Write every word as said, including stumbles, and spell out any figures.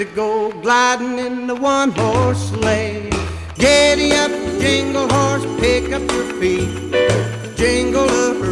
to go gliding in the one-horse sleigh. Giddy up, jingle horse, pick up your feet, jingle up